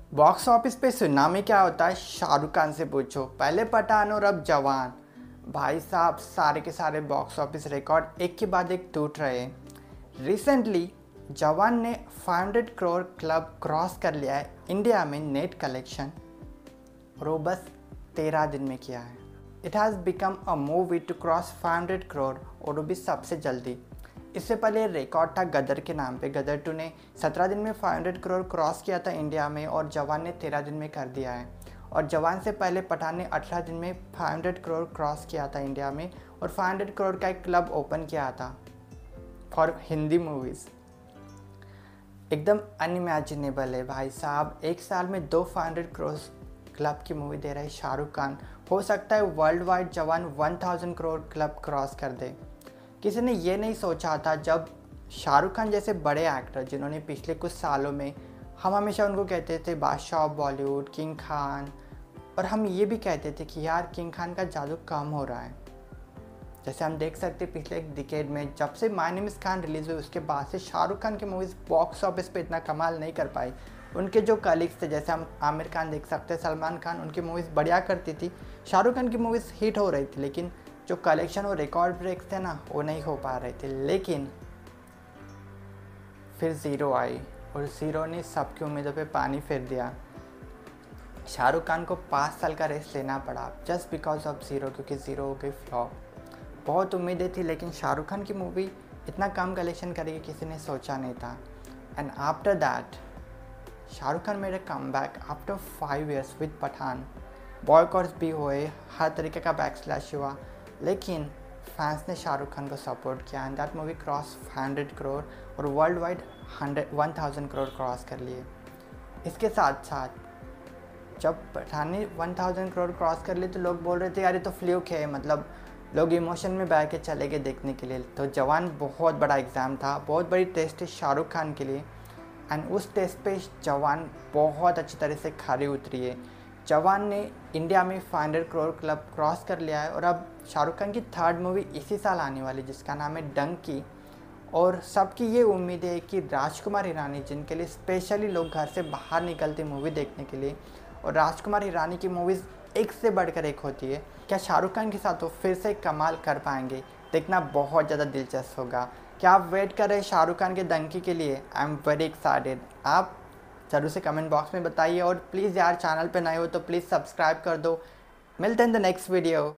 Box office पे tsunami क्या होता है शाहरुख खान से पूछो। पहले पठान और अब जवान। भाई साहब सारे के सारे बॉक्स ऑफिस रिकॉर्ड एक के बाद एक टूट रहे हैं। रिसेंटली जवान ने 500 करोड़ क्लब क्रॉस कर लिया है इंडिया में नेट कलेक्शन, और वो बस 13 दिन में किया है। It has become a movie to cross 500 crore, और वो भी सबसे जल्दी। इससे पहले रिकॉर्ड था गदर के नाम पे। गदर 2 ने 17 दिन में 500 करोड़ क्रॉस किया था इंडिया में, और जवान ने 13 दिन में कर दिया है। और जवान से पहले पठान ने 18 दिन में 500 करोड़ क्रॉस किया था इंडिया में, और 500 करोड़ का एक क्लब ओपन किया था फॉर हिंदी मूवीज़। एकदम अनइमेजिनेबल है भाई साहब। एक साल में 2 500 करोड़ क्लब की मूवी दे रहा है शाहरुख खान। हो सकता है वर्ल्ड वाइड जवान 1000 करोड़ क्लब क्रॉस कर दे। किसी ने ये नहीं सोचा था, जब शाहरुख खान जैसे बड़े एक्टर जिन्होंने पिछले कुछ सालों में, हम हमेशा उनको कहते थे बादशाह ऑफ बॉलीवुड, किंग खान, और हम ये भी कहते थे कि यार किंग खान का जादू कम हो रहा है। जैसे हम देख सकते पिछले एक डिकेड में जब से my name is Khan release हुई, उसके बाद से शाहरुख खान की मूवीज़ बॉक्स ऑफिस पे इतना कमाल नहीं कर पाई। उनके जो कलीग्स थे, जैसे हम आमिर खान देख सकते हैं, सलमान खान, उनकी मूवीज़ बढ़िया करती थी। शाहरुख खान की मूवीज़ हिट हो रही थी, लेकिन जो कलेक्शन और रिकॉर्ड ब्रेक्स थे ना, वो नहीं हो पा रहे थे। लेकिन फिर ज़ीरो आई, और ज़ीरो ने सबकी उम्मीदों पे पानी फेर दिया। शाहरुख खान को 5 साल का रेस्ट लेना पड़ा जस्ट बिकॉज ऑफ ज़ीरो, क्योंकि ज़ीरो हो गई फ्लॉप। बहुत उम्मीदें थी, लेकिन शाहरुख खान की मूवी इतना कम कलेक्शन करेगी किसी ने सोचा नहीं था। And after that Shahrukh Khan made a comeback after 5 years with Pathaan. Boycotts भी हुए, हर तरीके का बैकस्लैश हुआ, लेकिन फैंस ने शाहरुख खान को सपोर्ट किया and that movie cross 500 crore, और वर्ल्ड वाइड 1000 करोड़ क्रॉस कर लिए। इसके साथ साथ जब पठान ने 1000 करोड़ क्रॉस कर लिए तो लोग बोल रहे थे यार ये तो फ्लूक है, मतलब लोग इमोशन में बह के चले गए देखने के लिए। तो जवान बहुत बड़ा एग्ज़ाम था, बहुत बड़ी टेस्ट है शाहरुख खान के लिए, एंड उस टेस्ट पे जवान बहुत अच्छी तरह से खरी उतरी है। जवान ने इंडिया में 500 करोड़ क्लब क्रॉस कर लिया है, और अब शाहरुख खान की 3rd मूवी इसी साल आने वाली जिसका नाम है डंकी। और सबकी ये उम्मीद है कि राजकुमार हिरानी, जिनके लिए स्पेशली लोग घर से बाहर निकलते मूवी देखने के लिए, और राजकुमार हिरानी की मूवीज़ एक से बढ़कर एक होती है, क्या शाहरुख खान के साथ वो फिर से कमाल कर पाएंगे? देखना बहुत ज़्यादा दिलचस्प होगा। क्या आप वेट कर रहे हैं शाहरुख खान के डंकी के लिए? I am very excited. आप ज़रूर से कमेंट बॉक्स में बताइए, और प्लीज़ यार चैनल पे नए हो तो प्लीज़ सब्सक्राइब कर दो। मिलते हैं द नेक्स्ट वीडियो।